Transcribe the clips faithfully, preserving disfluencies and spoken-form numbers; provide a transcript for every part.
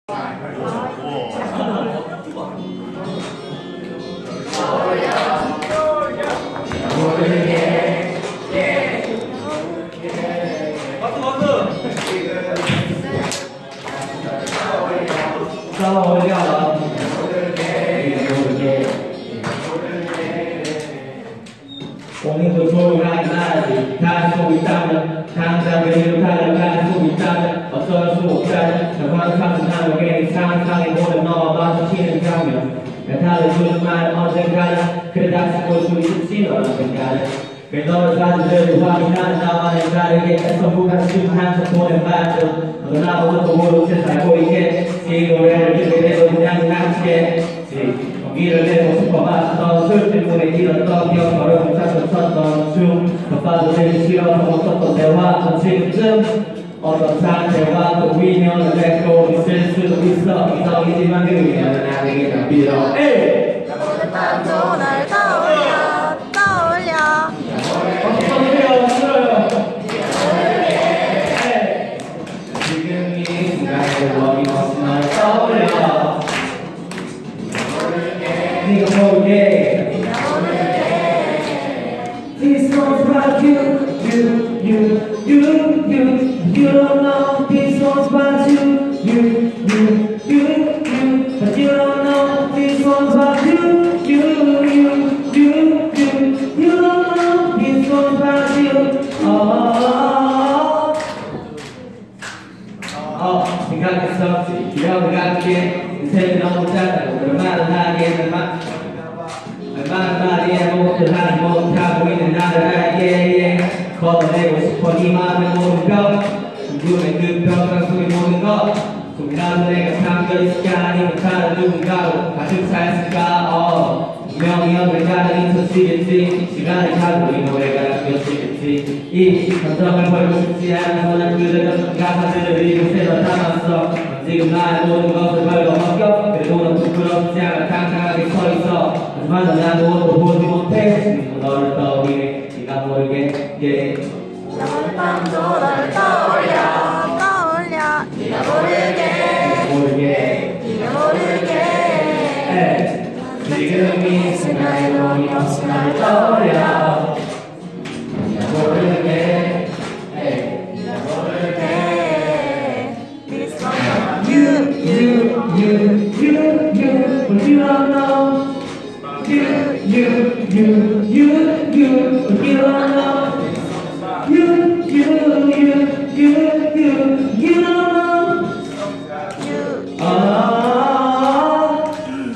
오늘도 조용한 날이 다 속이 있다면 당장 그리로 달려가는 속이 있다면 어쩔 수 없다면 난 환상은 하루에 상상에 보는 너와 마주치는 장면 난 달래주는 말 언젠가는 그래 다시 볼 수 있을지 넌 언젠가는 그 너를 사진들을 확인하는 나와는 다르게 애써 무관심 한참 보낸 말들 너도 나보다 또 모르게 살고 있겠지 노래를 듣게 돼도 그냥 낭치겠지 용기를 내고 싶어 마셨던 술 때문에 잃었던 기억 걸음을 찾고 섰던 춤 더 빠져들기 싫어서 못했던 대화 전 지금쯤 어떤 상태와 또 위면을 맺고 있을 수도 있어 이성이지만 그 위면은 아니게 다 빌어 오늘 밤도 날 떠올려 떠올려 떠올려 지금 이 순간에 어김없이 널 떠올려 네가 모르게 This one's about you, you, you, you, you You don't know this one's about you, you, you, you, you But you don't know this one's about you, you, you, you, you You don't know this one's about you, oh 어, 생각했었지 기억을 갖기에 인생이 너무 짧다고 그 말을 하기에는 막 얼마나 말이 아무것도 하지 못하고 있는 나를 알게 걷어내고 싶어 네 마음의 모든 벽 눈에 그 벽랑 속에 모든 것 속이라도 내가 잠겨있을까 아니면 다른 누군가로 가득 차있을까 어 분명히 언젠가는 있었지겠지 시간을 타고 이 노래가 느껴지겠지 이 감정을 버리고 싶지 않아서 난 그대로 가사들을 이곳에 더 담았어 지금 나의 모든 것을 벌거 벗겨 그래도 넌 부끄럽지 않아 당당하게 서있어 하지만 넌 아무것도 보지 못해 지금 너를 떠올리네 네가 모르게 yeah. 오늘 밤도 널 떠올려 떠올려 네가 모르게 모르게 네가 모르게 지금 이 순간에 어김없이 날 떠올려 네가 모르게 네가 모르게 This one's You, you, you, you, you But you don't know You, you, you, you, you But you don't know You, you, you, you, you You don't know you 아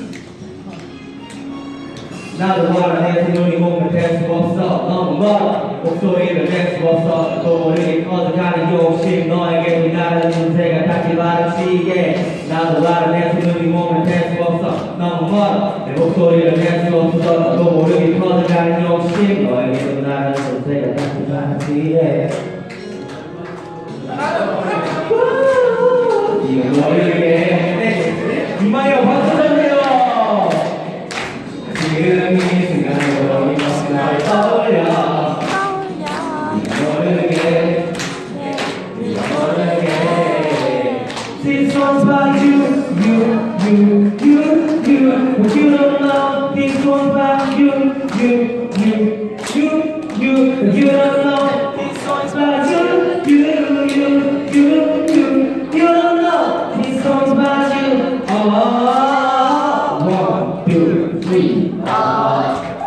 나도 말을 해 두 눈이 몸을 댈 수가 없어 너무 멀어 목소리를 낼 수가 없어 또 모르게 커져가는 욕심 너에게 다른 존재가 닿기 바라지게 나도 말을 해 두 눈이 몸을 댈 수가 없어 너무 멀어 내 목소리를 낼 수가 없어 또 모르게 커져가는 욕심 너에게도 다른 존재가 닿기 바라지게 이거 모르게 이마에 박수 주세요 지금 이 순간에 어김없이 날 떠올려 모르게 모르게 This one's about you, you, you, you, you But you don't know this one's about you, you, you, you, you But you don't know this one's about you, you, you, you, you You don't know this one's about you, oh One, two, three, ah